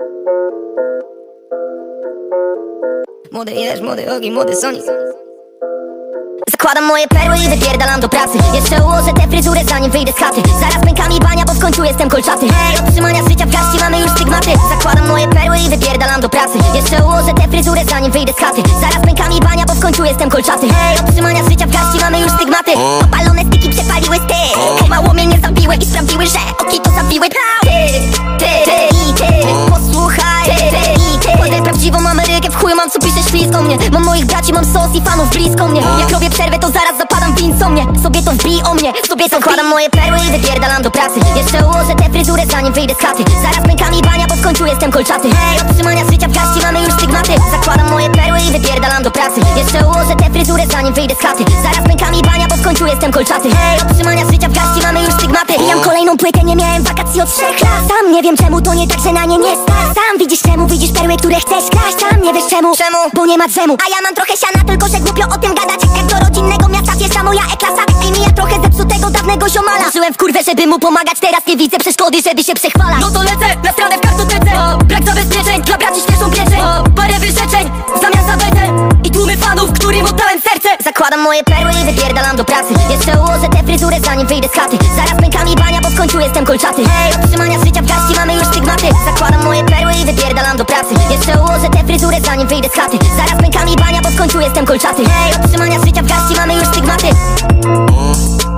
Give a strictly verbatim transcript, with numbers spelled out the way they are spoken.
Młody jesz, młody ogień, młody Sonic. Zakładam moje perły i wypierdalam do pracy. Jeszcze ułożę tę fryzurę zanim wyjdę z chaty. Zaraz pęka mi bania, bo w końcu jestem kolczaty. Hej, od trzymania życia w garści mamy już stygmaty. Zakładam moje perły i wypierdalam do pracy. Jeszcze ułożę tę fryzurę zanim wyjdę z chaty. Zaraz pęka mi bania, bo w końcu jestem kolczaty. Hej, od trzymania życia w garści mamy już stygmaty. Opalone styki przepaliły styk. Mało mnie nie zabiły i sprawdziły, że oki to zabiły. Ty, ty, ty i ty, posłuchaj. Ty, ty i ty. Poznaj prawdziwą Amerykę, w chuju mam co pisze ślizg o mnie. Mam moich braci, mam sos i fanów blisko mnie. Jak robię przerwę, to zaraz zapadam w insomnię. Sobie to wbij o mnie, sobie to wkładam moje perły i wypierdalam do pracy. Jeszcze ułożę tę fryzurę zanim wyjdę z chaty. Zaraz pęka mi bania, bo w końcu jestem kolczaty. Hej, od trzymania życia w garści mamy już stygmaty. Zakładam moje perły i wypierdalam do pracy. Jeszcze ułożę tę fryzurę zanim wyjdę z chaty. Zaraz pęka mi bania, bo w końcu jestem kolczaty. Hej, od trzymania życia w garści mamy już stygmaty. Pijam kolejną płytę, nie miałem wakacji od trzech lat. Sam nie wiem czemu, to nie tak, że na nie nie stać. Sam widzisz czemu, widzisz perły, które chcesz kraść. Sam nie wiesz czemu, czemu, bo nie ma drzemu. A ja mam trochę siana, tylko że głupio o tym gadać. Jak do rodzinnego miasta wjeżdża moja E-klasa. I mija trochę zepsutego dawnego ziomala. Żyłem w kurwę, żeby mu pomagać, teraz nie widzę przeszkody, żeby się przechwalać. No to lecę, na stronę w kartotece. O, brak zabezpieczeń, dla braci śmieszą pieczeń. O, parę wyrzeczeń, w zamian za betę. I tłumy fanów, którym oddałem serce. Zakładam moje perły i wypierdalam do pracy. Jeszcze ułożę tę fryzurę zanim wyjdę z chaty. Zaraz pęka mi bania, bo w końcu jestem kolczaty. Hej, od trzymania życia w garści mamy już stygmaty. Zakładam moje perły i wypierdalam do pracy. Jeszcze ułożę tę fryzurę zanim wyjdę z chaty. Zaraz pęka mi bania, bo w końcu jestem kolczaty. Hej, od trzymania życia w garści mamy już stygmaty.